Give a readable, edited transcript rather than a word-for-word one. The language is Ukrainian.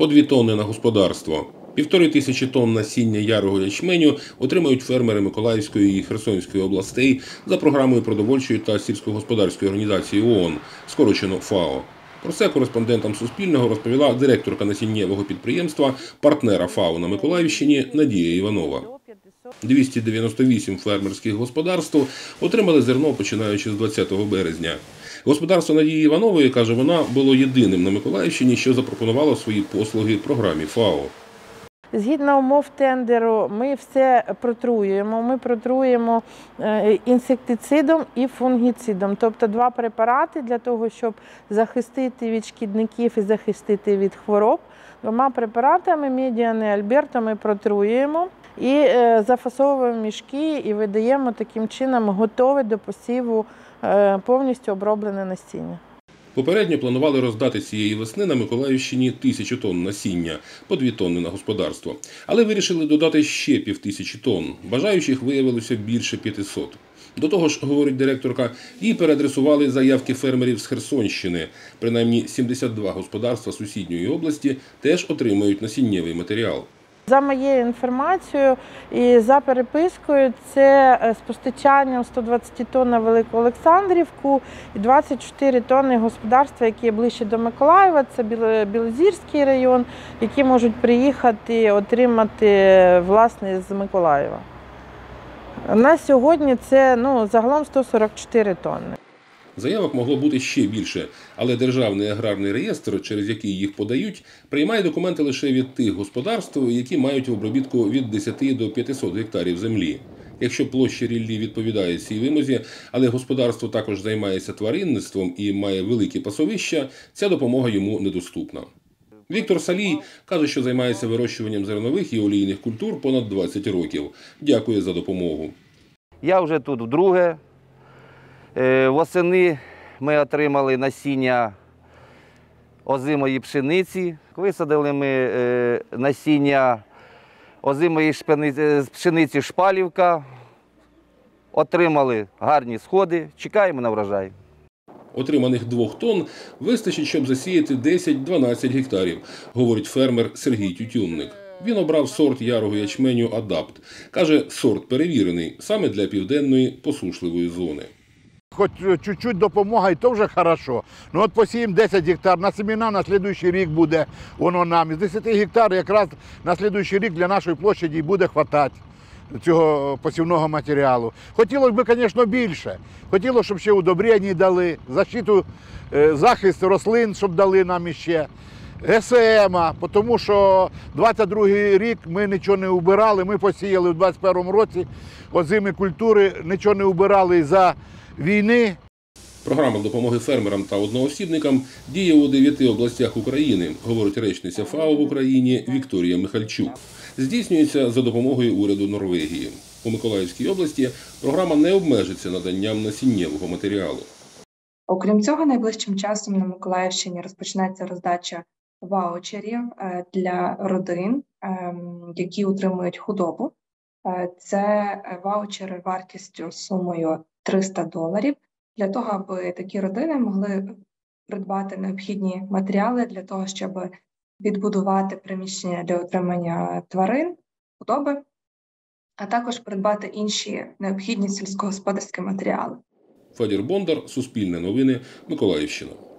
По 2 тонни на господарство. 1500 тонн насіння ярого ячменю отримають фермери Миколаївської і Херсонської областей за програмою продовольчої та сільськогосподарської організації ООН, скорочено ФАО. Про це кореспондентам Суспільного розповіла директорка насіннєвого підприємства, партнера ФАО на Миколаївщині Надія Іванова. 298 фермерських господарств отримали зерно, починаючи з 20 березня. Господарство Надії Іванової, каже вона, було єдиним на Миколаївщині, що запропонувало свої послуги програмі ФАО. Згідно умов тендеру, ми все протруюємо. Ми протруємо інсектицидом і фунгіцидом, тобто 2 препарати для того, щоб захистити від шкідників і захистити від хвороб. 2 препаратами Медіан і Альберто ми протруюємо і зафасовуємо мішки і видаємо таким чином готове до посіву повністю оброблене насіння. Попередньо планували роздати цієї весни на Миколаївщині 1000 тонн насіння, по 2 тонни на господарство. Але вирішили додати ще 1500 тонн. Бажаючих виявилося більше 500. До того ж, говорить директорка, їй переадресували заявки фермерів з Херсонщини. Принаймні 72 господарства сусідньої області теж отримають насіннєвий матеріал. За моєю інформацією і за перепискою, це з постачанням 120 тонн на Велику Олександрівку і 24 тонни господарства, які є ближче до Миколаєва, це Білозірський район, які можуть приїхати, отримати, власне, з Миколаєва. На сьогодні це загалом 144 тонни. Заявок могло бути ще більше, але Державний аграрний реєстр, через який їх подають, приймає документи лише від тих господарств, які мають в обробітку від 10 до 500 гектарів землі. Якщо площа ріллі відповідає цій вимозі, але господарство також займається тваринництвом і має великі пасовища, ця допомога йому недоступна. Віктор Салій каже, що займається вирощуванням зернових і олійних культур понад 20 років. Дякує за допомогу. Я вже тут вдруге. Восени ми отримали насіння озимої пшениці, висадили ми насіння озимої пшениці Шпалівка, отримали гарні сходи, чекаємо на врожай. Отриманих 2 тонн вистачить, щоб засіяти 10-12 гектарів, говорить фермер Сергій Тютюнник. Він обрав сорт ярого ячменю «Адапт». Каже, сорт перевірений саме для південної посушливої зони. Хоч чуть-чуть допомога, і то вже хорошо. Ну от посіємо 10 гектар, на семена на наступний рік буде воно нам. З 10 гектар якраз на наступний рік для нашої площаді буде вистачати цього посівного матеріалу. Хотілося б, звісно, більше. Хотілося, щоб ще удобрення дали, защиту, захист рослин, щоб дали нам іще. ГСМ, тому що 22-й рік ми нічого не убирали, ми посіяли в 21-му році озимі культури, нічого не убирали із-за війни. Програма допомоги фермерам та одноосібникам діє у 9 областях України, говорить речниця ФАО в Україні Вікторія Михальчук. Здійснюється за допомогою уряду Норвегії. У Миколаївській області програма не обмежиться наданням насіннєвого матеріалу. Окрім цього, найближчим часом на Миколаївщині розпочнеться роздача ваучерів для родин, які утримують худобу. Це ваучери вартістю сумою $300, для того, аби такі родини могли придбати необхідні матеріали для того, щоб відбудувати приміщення для утримання тварин, худоби, а також придбати інші необхідні сільськогосподарські матеріали. Федір Бондар, Суспільне новини, Миколаївщина.